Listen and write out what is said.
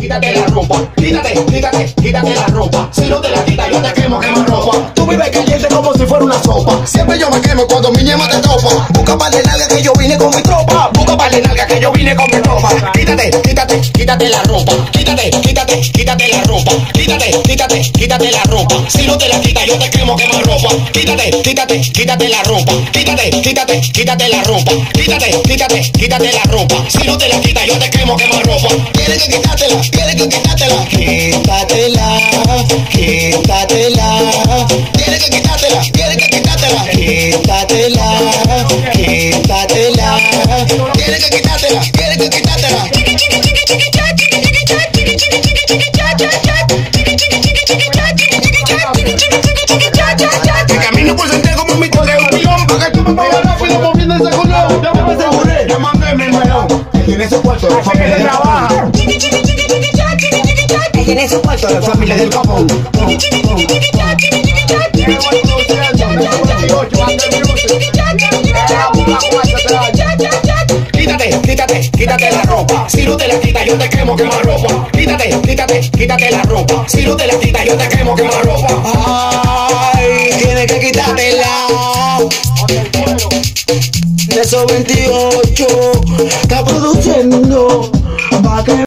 quítate la ropa. Quítate la ropa. Si no te la quitas, yo te quemo ropa. Tú vives caliente como si fuera una sopa. Siempre yo me quemo cuando mi ñema te topa. Busca par de nalga que yo vine con mi tropa. Busca par de nalga que yo vine con mi tropa. Quítate la ropa. Quítate la ropa. Quítate la ropa. Si no te la quitas, yo te quemo ropa. Quítate la ropa. Quítate la ropa. Quítate la ropa. Si no te la quitas, yo te quemo ropa. Tienes que quitártela. Quítatela. Tienes que quitártela. Quítatela. Tienes que quitártela. Que camino por sentir como mi toque un pilón. Pa' que tú me muevas rápido moviendo ese colón. Ya me aseguré, llamando en mi melón. Tiene ese cuarto de familia del trabajo. Tiene ese cuarto de familia del copón. Quítate la ropa. Si no te la quitas, yo te quemo ropa. Quítate la ropa. Si no te la quitas, yo te quemo ropa. Ay, tienes que quitártela. De esos 28 está produciendo pa' que